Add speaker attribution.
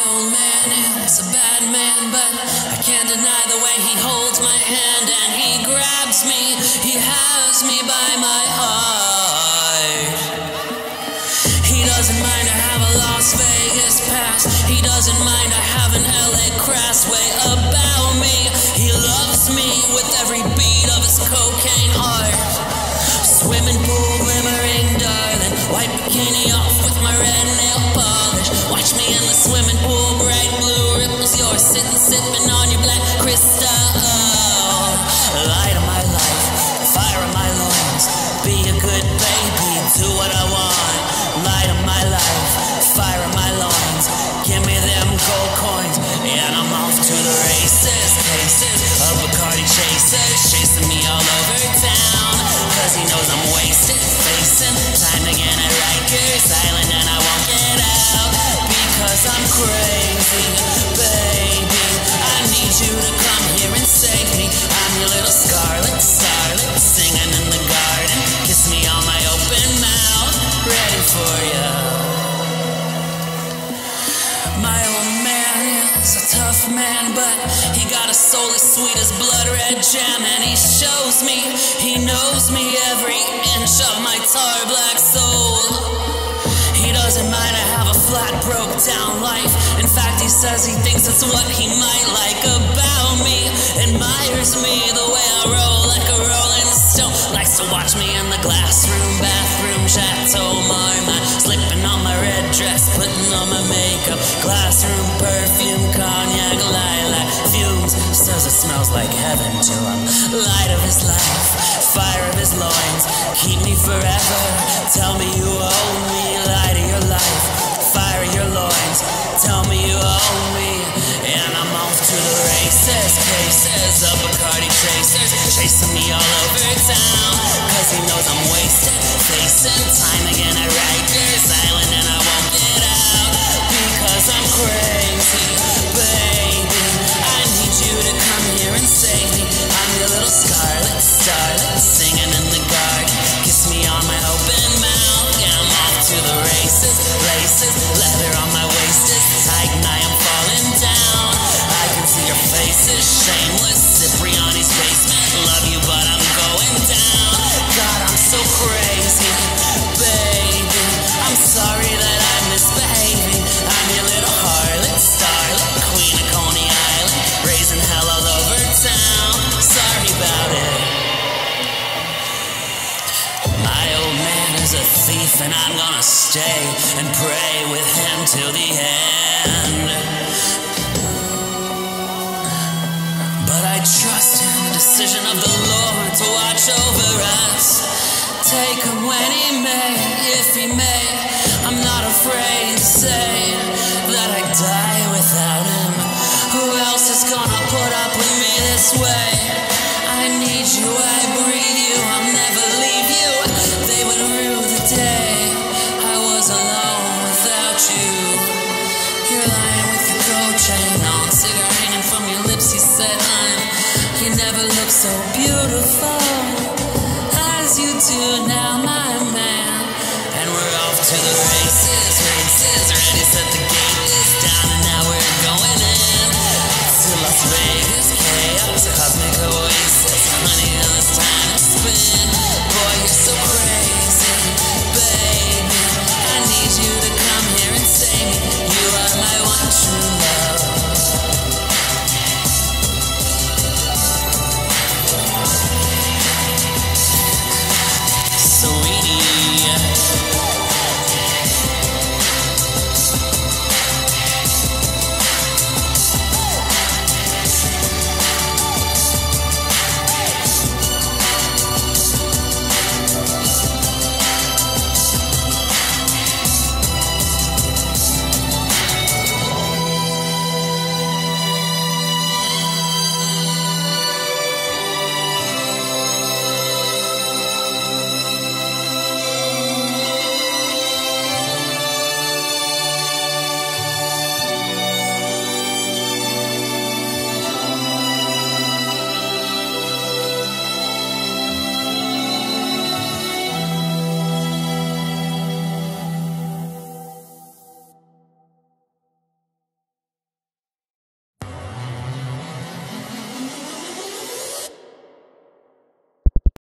Speaker 1: old man is a bad man, but I can't deny the way he holds my hand and he grabs me. He has me by my heart. He doesn't mind I have a Las Vegas past. He doesn't mind I have an LA crass way about me. He loves me with every beat of his cocaine heart. Swimming pool glimmering, darling. White bikini off with my red nail polish. Watch me in the swimming pool, bright blue ripples. You're sitting, sipping on your black crystal. Light of my life, fire of my loins. Be a good baby, do what I want. Light of my life, fire of my loins. Give me them gold coins, and I'm off to the races. Cases of Bacardi chasers, chasing me all over town. Cause he knows I'm wasted, facing time again at Rikers Island, and I won't get out because I'm crazy, baby. I need you to come here and save me. I'm your little scarlet starlet, singing in the garden. Kiss me on my open mouth, ready for you. My old man is a tough man, but he got a soul as sweet as blood red jam. And he shows me, he knows me, every inch of my tar black soul. He doesn't mind I have a flat, broke down life. In fact, he says he thinks it's what he might like about me. Admires me the way I roll like a rolling stone. Likes to watch me in the glass room, bathroom, Chateau Marmont. Slipping on my red dress, putting on my makeup. Classroom perfume, cognac, lilac fumes. Says it smells like heaven to him. Light of his life, fire of his loins. Keep me forever, tell me you owe me. Light of your life, fire of your loins. Tell me you owe me. And I'm off to the races. Cases of Bacardi chasers, chasing me all over town. Cause he knows I'm wasted, facing time again at Rikers Island, and I won't get out because I'm crazy, baby. I need you to come here and save me. I'm your little scarlet starlet, singing in the garden. Kiss me on my open mouth, and I'm off to the races. Laces, leather on my waist is tight and I am falling down. I can see your faces, shameless, Cipriani's basement. Love you but I'm going down. God, I'm so crazy, baby. I'm sorry that I'm misbehaving. I'm your little harlot, starlet, queen of Coney Island, raising hell all over town. Sorry about it. My old man is a thief and I'm gonna stay and pray with him till the end. But I trust in the decision of the Lord to watch over us. Take him when he may, if he may. I'm not afraid to say that I die without him. Who else is gonna put up with me this way? I need you, I breathe you, I'll never leave you. They would rue the day I was alone without you. You're lying with your gold chain on, cigarette hanging from your lips. You said, you never look so beautiful as you do now, my man. And we're off to the